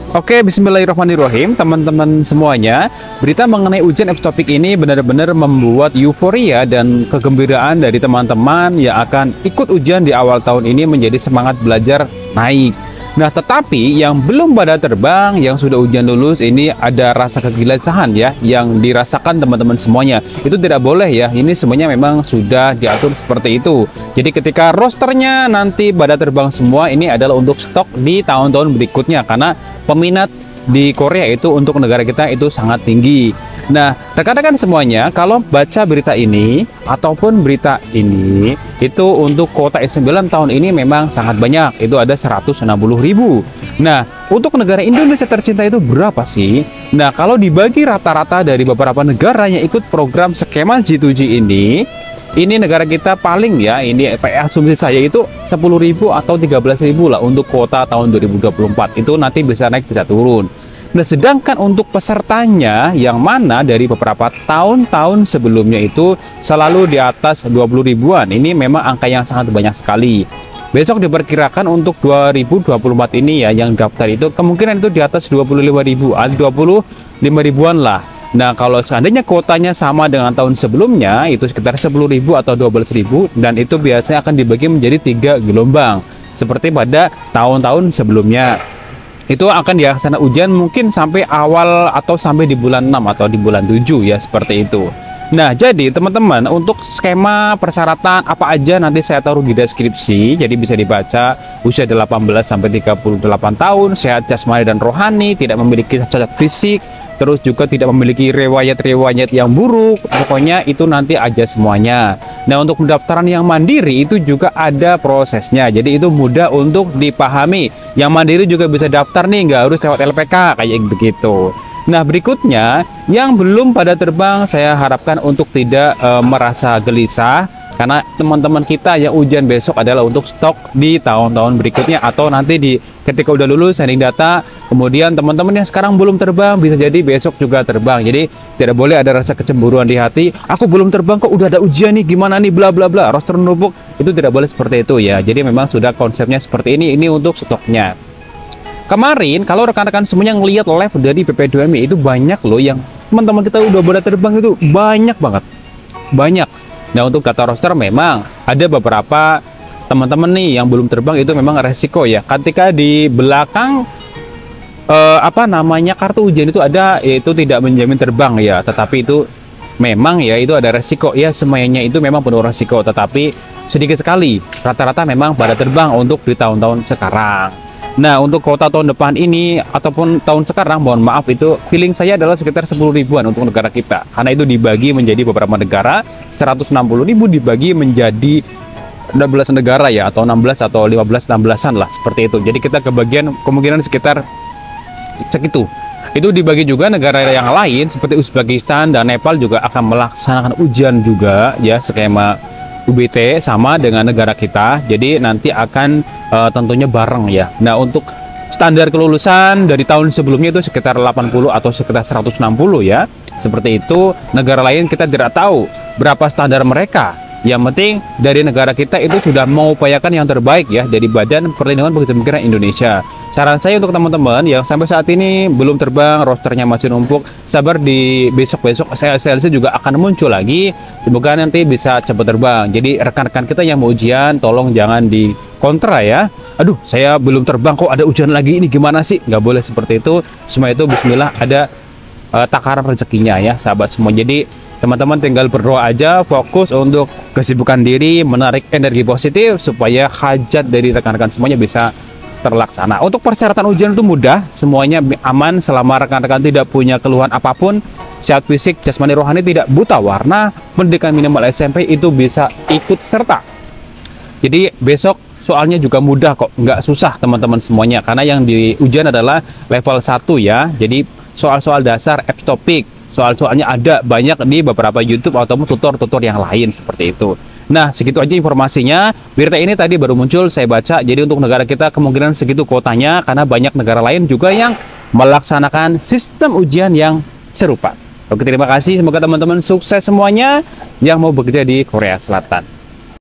Oke, bismillahirrahmanirrahim, teman-teman semuanya. Berita mengenai ujian F-Topik ini benar-benar membuat euforia dan kegembiraan dari teman-teman yang akan ikut ujian di awal tahun ini menjadi semangat belajar naik. Nah, tetapi yang belum pada terbang, yang sudah ujian lulus, ini ada rasa kegelisahan ya, yang dirasakan teman-teman semuanya. Itu tidak boleh ya, ini semuanya memang sudah diatur seperti itu. Jadi ketika rosternya nanti pada terbang semua, ini adalah untuk stok di tahun-tahun berikutnya. Karena peminat di Korea itu untuk negara kita itu sangat tinggi. Nah, rekan-rekan semuanya, kalau baca berita ini ataupun berita ini, itu untuk kuota S9 tahun ini memang sangat banyak. Itu ada 160.000. Nah, untuk negara Indonesia tercinta itu berapa sih? Nah, kalau dibagi rata-rata dari beberapa negara yang ikut program skema G2G ini negara kita paling ya, ini asumsi saya itu 10.000 atau 13.000 lah untuk kuota tahun 2024. Itu nanti bisa naik bisa turun. Nah, sedangkan untuk pesertanya yang mana dari beberapa tahun-tahun sebelumnya itu selalu di atas 20 ribuan. Ini memang angka yang sangat banyak sekali. Besok diperkirakan untuk 2024 ini ya, yang daftar itu kemungkinan itu di atas 25.000 atau 25 ribuan lah. Nah, kalau seandainya kuotanya sama dengan tahun sebelumnya, itu sekitar 10.000 atau 12.000, dan itu biasanya akan dibagi menjadi 3 gelombang. Seperti pada tahun-tahun sebelumnya. Itu akan dilaksanakan ujian mungkin sampai awal atau sampai di bulan 6 atau di bulan 7 ya, seperti itu. Nah, jadi teman-teman, untuk skema persyaratan apa aja nanti saya taruh di deskripsi, jadi bisa dibaca. Usia 18 sampai 38 tahun, sehat jasmani dan rohani, tidak memiliki cacat fisik, terus juga tidak memiliki riwayat-riwayat yang buruk. Pokoknya itu nanti aja semuanya. Nah, untuk pendaftaran yang mandiri itu juga ada prosesnya, jadi itu mudah untuk dipahami. Yang mandiri juga bisa daftar nih, nggak harus lewat LPK kayak begitu. Nah, berikutnya yang belum pada terbang, saya harapkan untuk tidak merasa gelisah, karena teman-teman kita yang ujian besok adalah untuk stok di tahun-tahun berikutnya atau nanti ketika udah lulus sending data. Kemudian teman-teman yang sekarang belum terbang bisa jadi besok juga terbang. Jadi tidak boleh ada rasa kecemburuan di hati. Aku belum terbang kok udah ada ujian nih, gimana nih, bla bla bla, roster numpuk. Itu tidak boleh seperti itu ya. Jadi memang sudah konsepnya seperti ini untuk stoknya. Kemarin kalau rekan-rekan semuanya ngelihat live dari PP2MI itu banyak loh yang teman-teman kita udah pada terbang, itu banyak banget. Banyak. Nah, untuk data roster memang ada beberapa teman-teman nih yang belum terbang, itu memang resiko ya. Ketika di belakang kartu ujian itu ada, yaitu tidak menjamin terbang ya, tetapi itu memang ya itu ada resiko ya, semuanya itu memang penuh resiko, tetapi sedikit sekali rata-rata memang pada terbang untuk di tahun-tahun sekarang. Nah, untuk kuota tahun depan ini ataupun tahun sekarang, mohon maaf, itu feeling saya adalah sekitar 10 ribuan untuk negara kita. Karena itu dibagi menjadi beberapa negara, 160.000 dibagi menjadi 16 negara ya, atau 16 atau 15-16an lah, seperti itu. Jadi kita kebagian kemungkinan sekitar segitu. Itu dibagi juga negara yang lain seperti Uzbekistan dan Nepal juga akan melaksanakan ujian juga ya, skema UBT sama dengan negara kita. Jadi nanti akan tentunya bareng ya. Nah, untuk standar kelulusan dari tahun sebelumnya itu sekitar 80 atau sekitar 160 ya. Seperti itu. Negara lain kita tidak tahu berapa standar mereka. Yang penting dari negara kita itu sudah mengupayakan yang terbaik ya dari Badan Perlindungan Pekerja Migran Indonesia. Saran saya untuk teman-teman yang sampai saat ini belum terbang, rosternya masih numpuk, sabar, di besok-besok SLC juga akan muncul lagi. Semoga nanti bisa cepat terbang. Jadi rekan-rekan kita yang mau ujian, tolong jangan di kontra ya. Aduh, saya belum terbang kok ada ujian lagi, ini gimana sih? Nggak boleh seperti itu. Semua itu bismillah ada takaran rezekinya ya, sahabat semua. Jadi teman-teman tinggal berdoa aja, fokus untuk kesibukan diri, menarik energi positif supaya hajat dari rekan-rekan semuanya bisa terlaksana. Untuk persyaratan ujian itu mudah, semuanya aman selama rekan-rekan tidak punya keluhan apapun, sehat fisik, jasmani, rohani, tidak buta warna, pendidikan minimal SMP itu bisa ikut serta. Jadi besok soalnya juga mudah kok, nggak susah teman-teman semuanya, karena yang di ujian adalah level 1 ya. Jadi soal-soal dasar F-Topik, soal-soalnya ada banyak di beberapa YouTube ataupun tutor-tutor yang lain seperti itu. Nah, segitu aja informasinya. Berita ini tadi baru muncul, saya baca. Jadi untuk negara kita kemungkinan segitu kuotanya, karena banyak negara lain juga yang melaksanakan sistem ujian yang serupa. Oke, terima kasih. Semoga teman-teman sukses semuanya yang mau bekerja di Korea Selatan.